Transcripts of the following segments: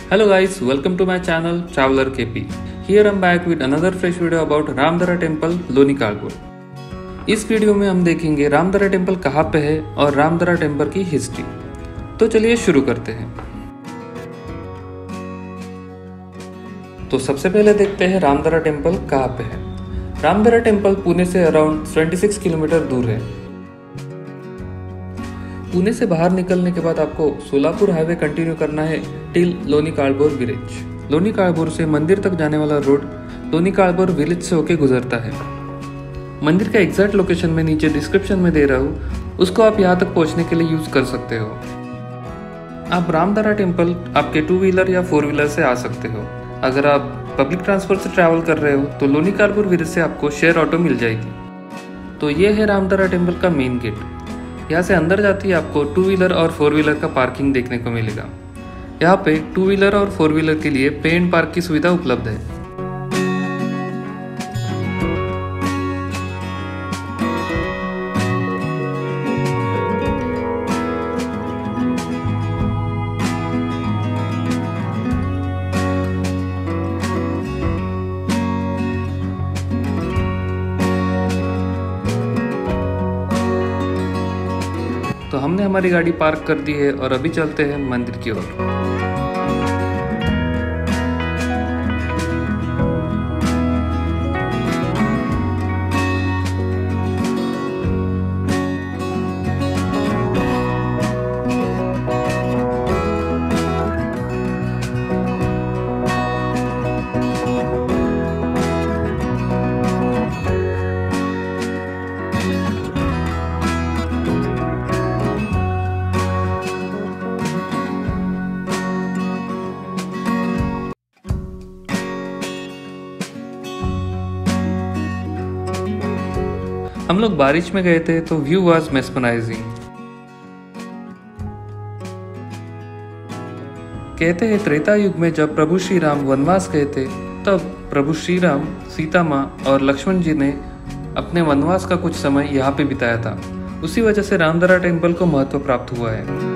Hello guys, welcome to my channel Traveler KP. Here I'm back with another fresh video about Ramdara temple Loni Kalpur. इस video में हम देखेंगे Ramdara temple कहाँ पे है और रामदरा टेम्पल की हिस्ट्री। तो चलिए शुरू करते हैं। तो सबसे पहले देखते हैं रामदरा टेम्पल कहाँ पे है। रामदरा टेम्पल पुणे से अराउंड 26 किलोमीटर दूर है। पुणे से बाहर निकलने के बाद आपको सोलापुर हाईवे कंटिन्यू करना है टिल लोनी कालपुर विलेज। लोनी कालपुर से मंदिर तक जाने वाला रोड लोनी कालपुर विलेज से होके गुजरता है। मंदिर का एग्जैक्ट लोकेशन मैं नीचे डिस्क्रिप्शन में दे रहा हूँ, उसको आप यहाँ तक पहुँचने के लिए यूज कर सकते हो। आप रामदरा टेम्पल आपके 2 व्हीलर या 4 व्हीलर से आ सकते हो। अगर आप पब्लिक ट्रांसपोर्ट से ट्रैवल कर रहे हो तो लोनी कालपुर विलेज से आपको शेयर ऑटो मिल जाएगी। तो ये है रामदरा टेम्पल का मेन गेट। यहाँ से अंदर जाते ही आपको 2 व्हीलर और 4 व्हीलर का पार्किंग देखने को मिलेगा। यहाँ पे 2 व्हीलर और 4 व्हीलर के लिए पे एंड पार्क की सुविधा उपलब्ध है। तो हमने हमारी गाड़ी पार्क कर दी है और अभी चलते हैं मंदिर की ओर। हम लोग बारिश में गए थे तो व्यू वाज मेस्मराइजिंग। कहते हैं त्रेता युग में जब प्रभु श्री राम वनवास गए थे तब प्रभु श्री राम, सीता माँ और लक्ष्मण जी ने अपने वनवास का कुछ समय यहाँ पे बिताया था। उसी वजह से रामदरा टेम्पल को महत्व प्राप्त हुआ है।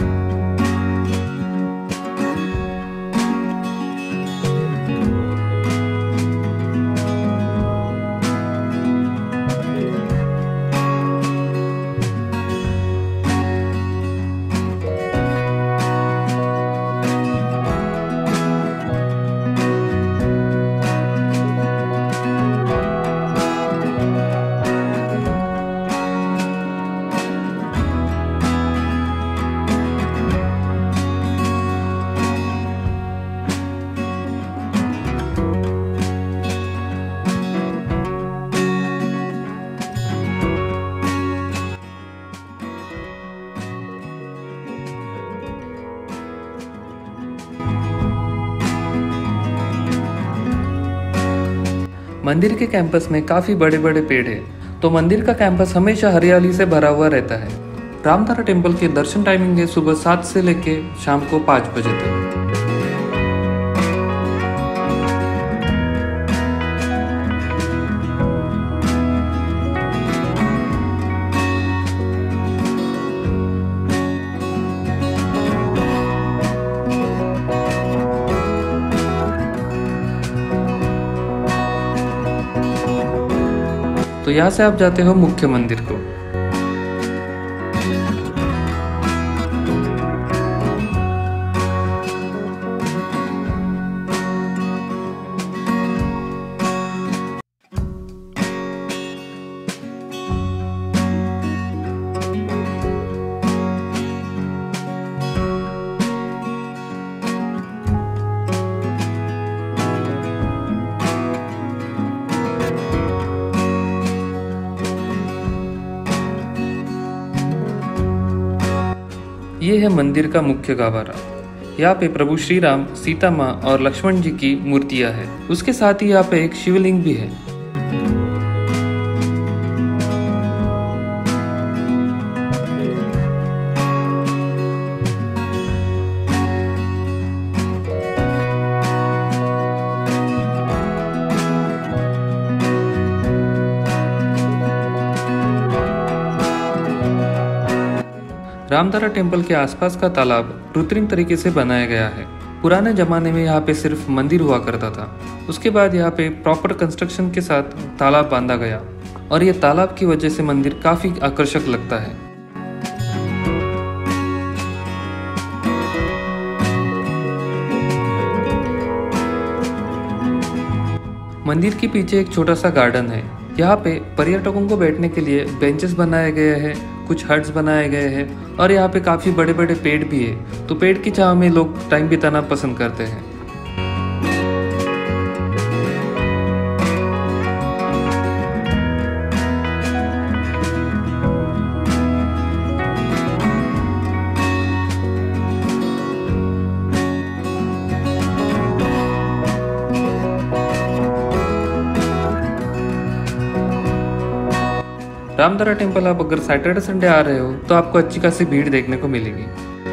मंदिर के कैंपस में काफी बड़े बड़े पेड़ हैं, तो मंदिर का कैंपस हमेशा हरियाली से भरा हुआ रहता है। रामदरा टेम्पल के दर्शन टाइमिंग है सुबह 7 से लेके शाम को 5 बजे तक। तो यहाँ से आप जाते हो मुख्य मंदिर को। ये है मंदिर का मुख्य गहवारा। यहाँ पे प्रभु श्री राम, सीता माँ और लक्ष्मण जी की मूर्तियाँ हैं। उसके साथ ही यहाँ पे एक शिवलिंग भी है। रामदरा टेम्पल के आसपास का तालाब कृत्रिम तरीके से बनाया गया है। पुराने ज़माने में यहाँ पे सिर्फ मंदिर हुआ करता था। उसके बाद यहाँ पे प्रॉपर कंस्ट्रक्शन के साथ तालाब बांधा गया और ये तालाब की वजह से मंदिर काफ़ी आकर्षक लगता है। मंदिर के पीछे एक छोटा सा गार्डन है। यहाँ पे पर्यटकों को बैठने के लिए बेंचेस बनाए गए हैं, कुछ हट्स बनाए गए हैं और यहाँ पे काफ़ी बड़े बड़े पेड़ भी है, तो पेड़ की छांव में लोग टाइम बिताना पसंद करते हैं। रामदरा टेम्पल आप अगर सैटरडे संडे आ रहे हो तो आपको अच्छी खासी भीड़ देखने को मिलेगी।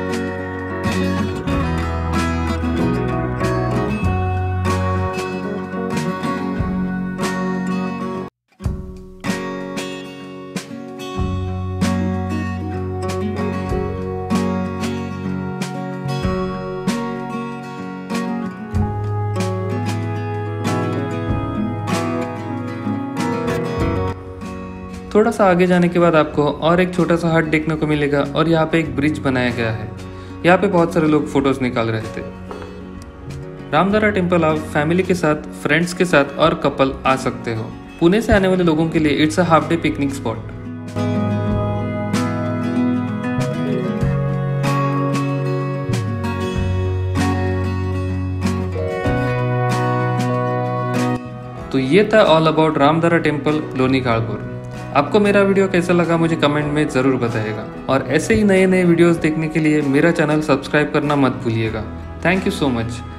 थोड़ा सा आगे जाने के बाद आपको और एक छोटा सा हट देखने को मिलेगा और यहाँ पे एक ब्रिज बनाया गया है। यहाँ पे बहुत सारे लोग फोटोज निकाल रहे थे। रामदरा टेम्पल आप फैमिली के साथ, फ्रेंड्स के साथ और कपल आ सकते हो। पुणे से आने वाले लोगों के लिए it's a half day picnic spot. तो ये था all about Ramdara temple Loni Kalbor. आपको मेरा वीडियो कैसा लगा मुझे कमेंट में ज़रूर बताइएगा और ऐसे ही नए नए वीडियोस देखने के लिए मेरा चैनल सब्सक्राइब करना मत भूलिएगा। Thank you so much.